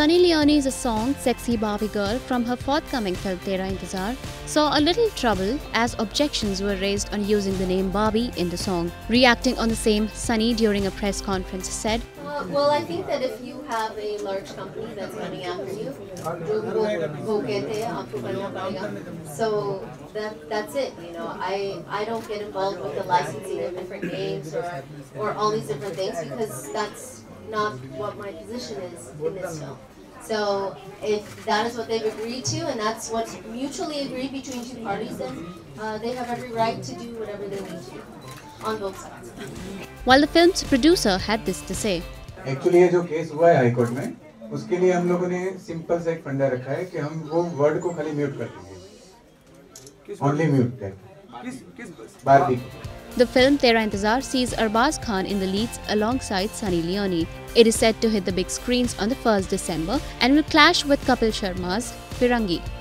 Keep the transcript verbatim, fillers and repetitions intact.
Sunny Leone's song Sexy Barbie Girl from her forthcoming film Tera Intezaar saw a little trouble as objections were raised on using the name Barbie in the song. Reacting on the same, Sunny during a press conference said, Uh, well, I think that if you have a large company that's coming after you, wo- wo- wo kehte hain, aapko karna padega. So that that's it. You know, I I don't get involved with the licensing of different names or or all these different things because that's not what my position is in this film. So if that is what they've agreed to and that's what's mutually agreed between two parties, then uh, they have every right to do whatever they need to on both sides. While the film's producer had this to say. Actually ये जो case हुआ है high court में, उसके लिए हम लोगों ने सिंपल सा एक फंडा रखा है कि हम वो वर्ड को खाली म्यूट कर देंगे, ओनली म्यूट कर, किस किस बार्बी को. The film Tera Intezaar sees Arbaaz Khan in the leads alongside Sunny Leone. It is set to hit the big screens on the first of December and will clash with Kapil Sharma's Firangi.